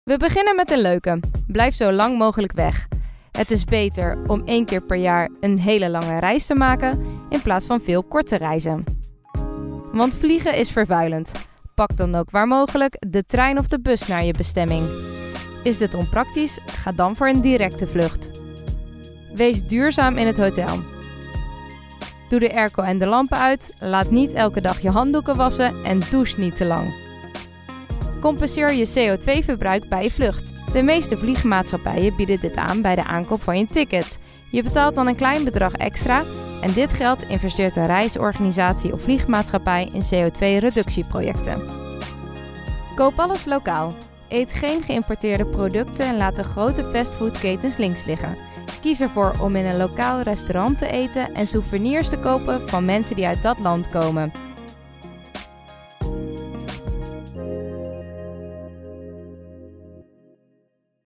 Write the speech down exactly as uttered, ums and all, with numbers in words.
We beginnen met een leuke. Blijf zo lang mogelijk weg. Het is beter om één keer per jaar een hele lange reis te maken in plaats van veel korte reizen. Want vliegen is vervuilend. Pak dan ook waar mogelijk de trein of de bus naar je bestemming. Is dit onpraktisch? Ga dan voor een directe vlucht. Wees duurzaam in het hotel. Doe de airco en de lampen uit, laat niet elke dag je handdoeken wassen en douche niet te lang. Compenseer je C O twee verbruik bij je vlucht. De meeste vliegmaatschappijen bieden dit aan bij de aankoop van je ticket. Je betaalt dan een klein bedrag extra en dit geld investeert een reisorganisatie of vliegmaatschappij in C O twee reductieprojecten. Koop alles lokaal. Eet geen geïmporteerde producten en laat de grote fastfoodketens links liggen. Kies ervoor om in een lokaal restaurant te eten en souvenirs te kopen van mensen die uit dat land komen.